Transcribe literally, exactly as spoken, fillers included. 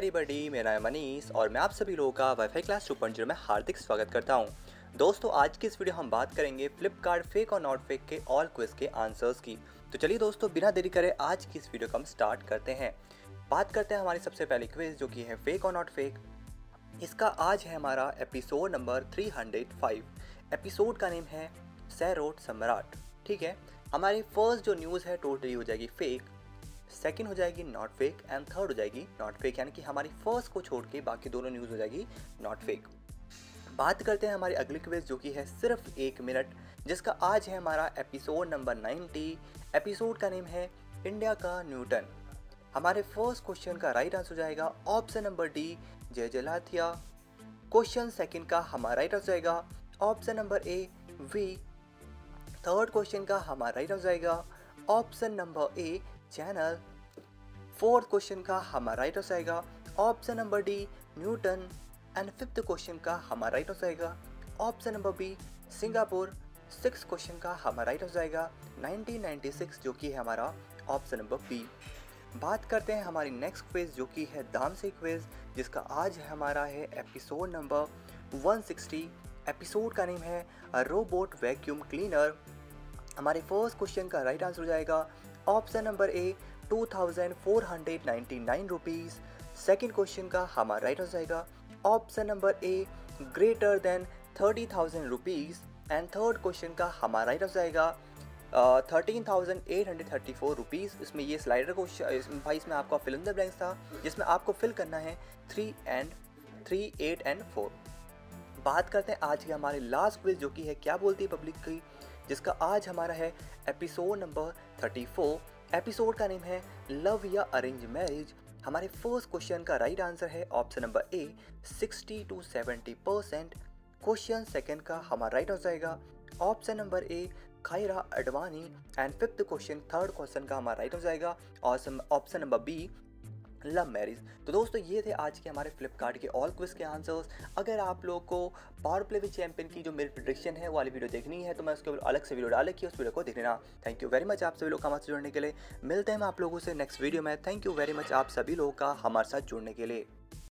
Everybody, मेरा नाम है मनीष और मैं आप सभी लोगों का wifi class two point zero में हार्दिक स्वागत करता हूं। दोस्तों, आज की इस वीडियो हम बात करेंगे फ्लिपकार्ट फेक और नॉट फेक के ऑल क्विज के आंसर्स की। तो चलिए दोस्तों, बिना देरी करे आज की इस वीडियो को हम स्टार्ट करते हैं। बात करते हैं हमारी सबसे पहली क्विज, जो कि है फेक और नॉट फेक। इसका आज है हमारा episode number three hundred five. Episode का नेम है सैरोट सम्राट। ठीक है, हमारी फर्स्ट जो न्यूज़ है टोटली हो जाएगी फेक, सेकंड हो जाएगी नॉट फेक एंड थर्ड हो जाएगी नॉट फेक, यानी कि हमारी फर्स्ट को छोड़ के बाकी दोनों न्यूज़ हो जाएगी नॉट फेक। बात करते हैं हमारी अगली क्विज, जो कि है सिर्फ एक मिनट, जिसका आज है हमारा एपिसोड नंबर नाइन्टी। एपिसोड का नेम है इंडिया का न्यूटन। हमारे फर्स्ट क्वेश्चन का राइट आंसर हो जाएगा ऑप्शन नंबर डी, जय जलाथिया। क्वेश्चन सेकंड का हमारा राइट आंसर जाएगा ऑप्शन नंबर ए, वी। थर्ड क्वेश्चन का हमारा राइट आंसर जाएगा option number A, channel. Fourth question का हमारा राइट आंसर आएगा option number D, Newton. And fifth question का हमारा राइट आंसर आएगा option number B, Singapore. Six question का हमारा राइट आंसर आएगा नाइनटीन नाइंटी सिक्स, जो कि है हमारा ऑप्शन नंबर बी। बात करते हैं हमारी नेक्स्ट क्विज, जो कि है दाम से क्विज, जिसका आज है हमारा है episode number one sixty. Episode का नेम है रोबोट वैक्यूम क्लीनर। हमारे फर्स्ट क्वेश्चन का राइट आंसर हो जाएगा option number A, two thousand four hundred ninety nine rupees. Second question का हमारा राइट आंसर आएगा option number A, greater than thirty thousand rupees. And third question का हमारा right answer आएगा thirteen thousand eight hundred thirty four rupees. इसमें ये slider question भाई, इसमें आपका फिल इन द ब्लैंक्स था, जिसमें आपको फिल करना है three and three eight and four. बात करते हैं आज की हमारी लास्ट क्विज, जो कि है क्या बोलती है पब्लिक की, जिसका आज हमारा है episode number thirty four. Episode का नेम है लव या अरेंज मैरिज। हमारे फर्स्ट क्वेश्चन का राइट आंसर है option number A, sixty two seventy percent. Question second का हमारा राइट आंसर आएगा option number A, Kiara Advani. And fifth question third question का हमारा राइट आंसर आएगा option number B, love marriage. तो दोस्तों, ये थे आज के हमारे फ्लिपकार्ट के ऑल क्विज के आंसर्स। अगर आप लोग को पावर प्ले विद चैंपियन की जो मेरी प्रेडिक्शन है वाली वीडियो देखनी है, तो मैं उसके अलग से वीडियो डाल रखी है, उस वीडियो को देख लेना। थैंक यू वेरी मच आप सभी लोग हमारे साथ जुड़ने के लिए। मिलते हैं हम आप लोगों से नेक्स्ट वीडियो में। थैंक यू वेरी मच आप सभी लोगों का हमारे साथ जुड़ने के लिए।